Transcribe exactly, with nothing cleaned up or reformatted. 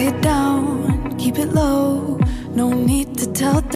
Quiet down, keep it low. No need to tell